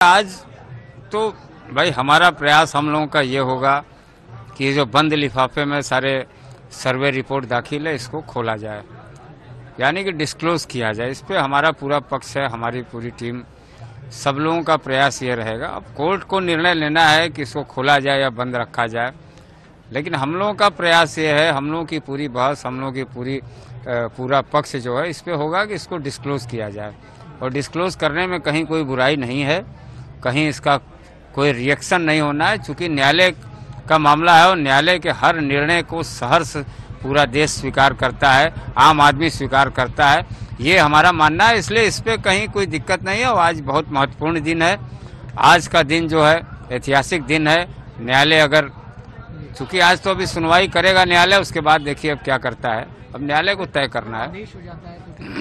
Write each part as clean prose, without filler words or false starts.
आज तो भाई हमारा प्रयास हम लोगों का ये होगा कि ये जो बंद लिफाफे में सारे सर्वे रिपोर्ट दाखिल है इसको खोला जाए, यानी कि डिस्क्लोज किया जाए। इस पे हमारा पूरा पक्ष है, हमारी पूरी टीम, सब लोगों का प्रयास ये रहेगा। अब कोर्ट को निर्णय लेना है कि इसको खोला जाए या बंद रखा जाए, लेकिन हम लोगों का प्रयास ये है, हम लोगों की पूरी बहस, हम लोगों की पूरा पक्ष जो है इस पे होगा कि इसको डिस्क्लोज किया जाए। और डिस्क्लोज करने में कहीं कोई बुराई नहीं है, कहीं इसका कोई रिएक्शन नहीं होना है, चूंकि न्यायालय का मामला है और न्यायालय के हर निर्णय को सहर्ष पूरा देश स्वीकार करता है, आम आदमी स्वीकार करता है, ये हमारा मानना है। इसलिए इस पे कहीं कोई दिक्कत नहीं है। और आज बहुत महत्वपूर्ण दिन है, आज का दिन जो है ऐतिहासिक दिन है। न्यायालय अगर, चूंकि आज तो अभी सुनवाई करेगा न्यायालय, उसके बाद देखिए अब क्या करता है, अब न्यायालय को तय करना है। आदेश हो जाता है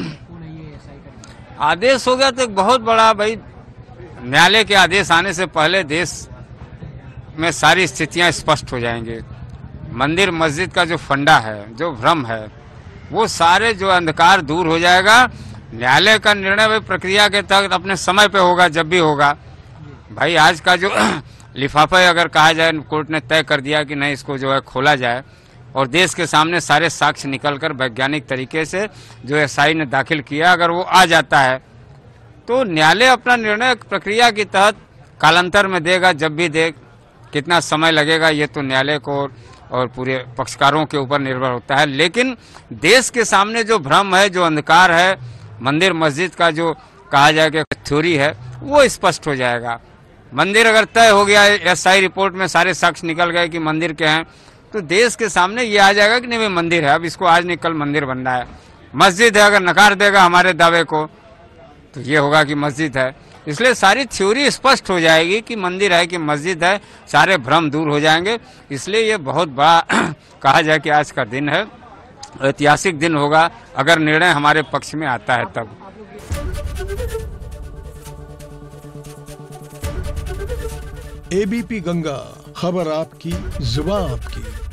तो आदेश हो गया तो एक बहुत बड़ा, भाई न्यायालय के आदेश आने से पहले देश में सारी स्थितियां स्पष्ट हो जाएंगी। मंदिर मस्जिद का जो फंडा है, जो भ्रम है, वो सारे जो अंधकार दूर हो जाएगा। न्यायालय का निर्णय भाई प्रक्रिया के तहत अपने समय पे होगा, जब भी होगा। भाई आज का जो लिफाफा अगर कहा जाए, कोर्ट ने तय कर दिया कि नहीं इसको जो है खोला जाए और देश के सामने सारे साक्ष्य निकलकर वैज्ञानिक तरीके से जो एसआई ने दाखिल किया अगर वो आ जाता है, तो न्यायालय अपना निर्णय प्रक्रिया के तहत कालांतर में देगा, जब भी दे। कितना समय लगेगा ये तो न्यायालय को और पूरे पक्षकारों के ऊपर निर्भर होता है। लेकिन देश के सामने जो भ्रम है, जो अंधकार है, मंदिर मस्जिद का जो कहा जाए कि थ्योरी है, वो स्पष्ट हो जाएगा। मंदिर अगर तय हो गया, एसआई रिपोर्ट में सारे साक्ष्य निकल गए कि मंदिर के हैं, तो देश के सामने ये आ जाएगा कि नहीं भाई मंदिर है, अब इसको आज नहीं कल मंदिर बन रहा है। मस्जिद है, अगर नकार देगा हमारे दावे को तो ये होगा कि मस्जिद है। इसलिए सारी थ्योरी स्पष्ट हो जाएगी कि मंदिर है कि मस्जिद है, सारे भ्रम दूर हो जाएंगे। इसलिए ये बहुत बड़ा कहा जाए कि आज का दिन है, ऐतिहासिक दिन होगा अगर निर्णय हमारे पक्ष में आता है तब। एबीपी गंगा, खबर आपकी, जुबान आपकी।